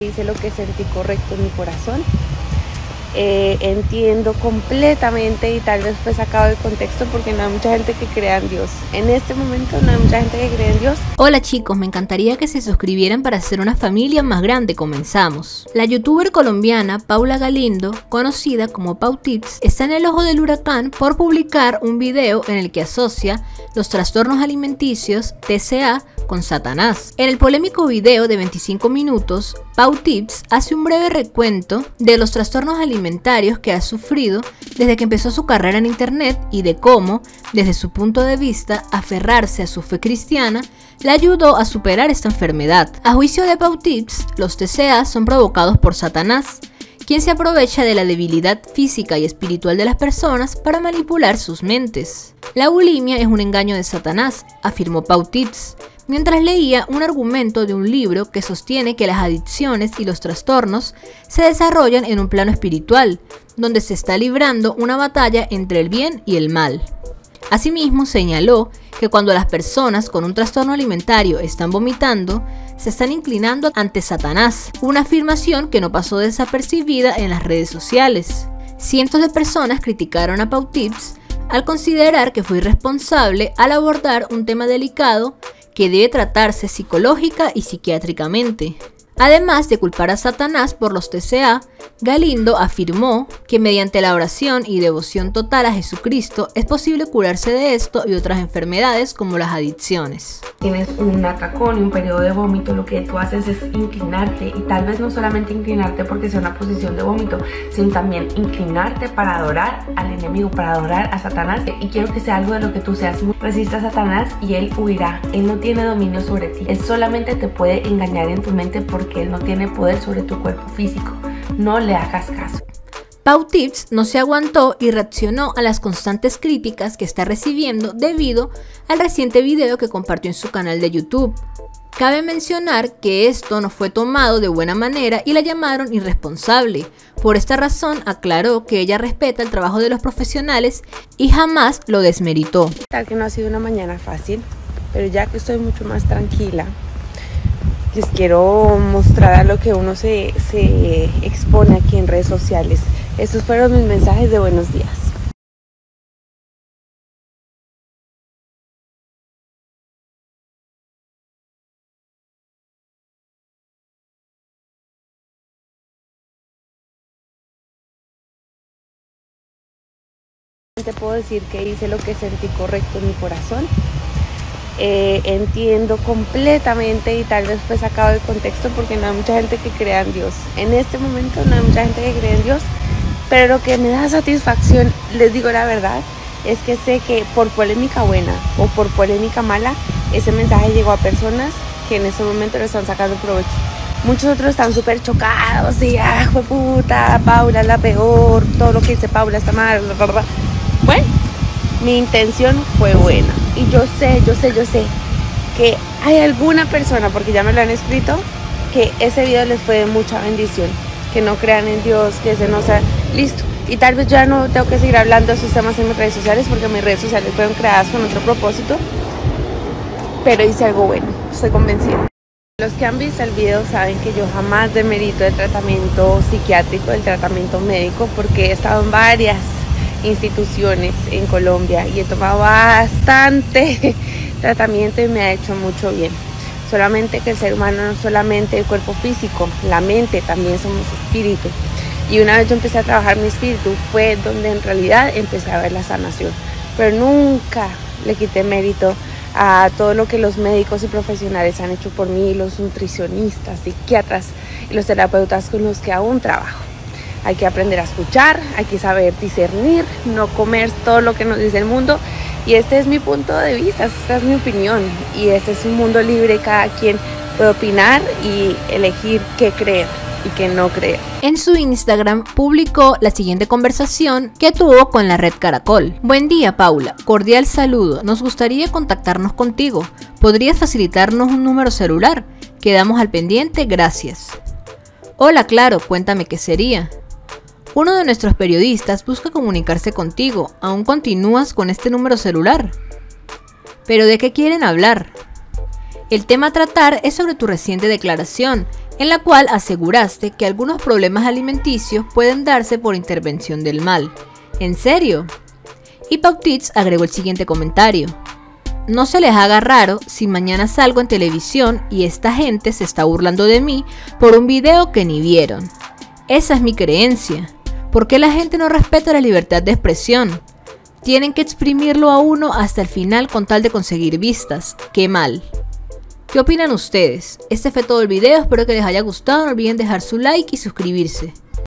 Hice lo que sentí correcto en mi corazón. Entiendo completamente y tal vez fue sacado de contexto porque no hay mucha gente que crea en Dios. En este momento no hay mucha gente que cree en Dios. Hola chicos, me encantaría que se suscribieran para hacer una familia más grande. Comenzamos. La youtuber colombiana Paula Galindo, conocida como Pau Tips, está en el ojo del huracán por publicar un video en el que asocia los trastornos alimenticios TCA con Satanás. En el polémico video de 25 minutos, Pau Tips hace un breve recuento de los trastornos alimentarios que ha sufrido desde que empezó su carrera en internet y de cómo, desde su punto de vista, aferrarse a su fe cristiana le ayudó a superar esta enfermedad. A juicio de Pau Tips, los TCA son provocados por Satanás, quien se aprovecha de la debilidad física y espiritual de las personas para manipular sus mentes. La bulimia es un engaño de Satanás, afirmó Pau Tips, mientras leía un argumento de un libro que sostiene que las adicciones y los trastornos se desarrollan en un plano espiritual, donde se está librando una batalla entre el bien y el mal. Asimismo, señaló que cuando las personas con un trastorno alimentario están vomitando, se están inclinando ante Satanás, una afirmación que no pasó desapercibida en las redes sociales. Cientos de personas criticaron a Pau Tips al considerar que fue irresponsable al abordar un tema delicado que debe tratarse psicológica y psiquiátricamente. Además de culpar a Satanás por los TCA, Galindo afirmó que mediante la oración y devoción total a Jesucristo es posible curarse de esto y otras enfermedades como las adicciones. Tienes un atracón y un periodo de vómito, lo que tú haces es inclinarte, y tal vez no solamente inclinarte porque sea una posición de vómito, sino también inclinarte para adorar al enemigo, para adorar a Satanás. Y quiero que sea algo de lo que tú seas. Resista a Satanás y él huirá. Él no tiene dominio sobre ti. Él solamente te puede engañar en tu mente porque él no tiene poder sobre tu cuerpo físico. No le hagas caso. Pau Tips no se aguantó y reaccionó a las constantes críticas que está recibiendo debido al reciente video que compartió en su canal de YouTube. Cabe mencionar que esto no fue tomado de buena manera y la llamaron irresponsable. Por esta razón aclaró que ella respeta el trabajo de los profesionales y jamás lo desmeritó. Tal que no ha sido una mañana fácil, pero ya que estoy mucho más tranquila, les quiero mostrar a lo que uno se expone aquí en redes sociales. Estos fueron mis mensajes de buenos días. Te puedo decir que hice lo que sentí correcto en mi corazón. Entiendo completamente y tal vez fue sacado de contexto porque no hay mucha gente que crea en Dios. En este momento no hay mucha gente que cree en Dios, pero lo que me da satisfacción, les digo la verdad, es que sé que por polémica buena o por polémica mala, ese mensaje llegó a personas que en este momento lo están sacando provecho. Muchos otros están súper chocados y fue puta, Paula es la peor, todo lo que dice Paula está mal, bla, bla, bla. Bueno, mi intención fue buena y yo sé que hay alguna persona, porque ya me lo han escrito, que ese video les fue de mucha bendición, que no crean en Dios, que ese no sea listo. Y tal vez ya no tengo que seguir hablando de esos temas en mis redes sociales porque mis redes sociales fueron creadas con otro propósito, pero hice algo bueno, estoy convencida. Los que han visto el video saben que yo jamás demerito el tratamiento psiquiátrico, el tratamiento médico, porque he estado en varias instituciones en Colombia y he tomado bastante tratamiento y me ha hecho mucho bien. Solamente que el ser humano no solamente el cuerpo físico, la mente, también somos espíritu. Y una vez yo empecé a trabajar mi espíritu fue donde en realidad empecé a ver la sanación. Pero nunca le quité mérito a todo lo que los médicos y profesionales han hecho por mí, los nutricionistas, psiquiatras y los terapeutas con los que aún trabajo. Hay que aprender a escuchar, hay que saber discernir, no comer todo lo que nos dice el mundo. Y este es mi punto de vista, esta es mi opinión. Y este es un mundo libre, cada quien puede opinar y elegir qué creer y qué no creer. En su Instagram publicó la siguiente conversación que tuvo con la red Caracol. Buen día, Paula, cordial saludo, nos gustaría contactarnos contigo. ¿Podrías facilitarnos un número celular? Quedamos al pendiente, gracias. Hola, claro, cuéntame qué sería. Uno de nuestros periodistas busca comunicarse contigo. ¿Aún continúas con este número celular? ¿Pero de qué quieren hablar? El tema a tratar es sobre tu reciente declaración, en la cual aseguraste que algunos problemas alimenticios pueden darse por intervención del mal. ¿En serio? Y Pautitz agregó el siguiente comentario: no se les haga raro si mañana salgo en televisión y esta gente se está burlando de mí por un video que ni vieron. Esa es mi creencia. ¿Por qué la gente no respeta la libertad de expresión? Tienen que exprimirlo a uno hasta el final con tal de conseguir vistas. ¡Qué mal! ¿Qué opinan ustedes? Este fue todo el video, espero que les haya gustado, no olviden dejar su like y suscribirse.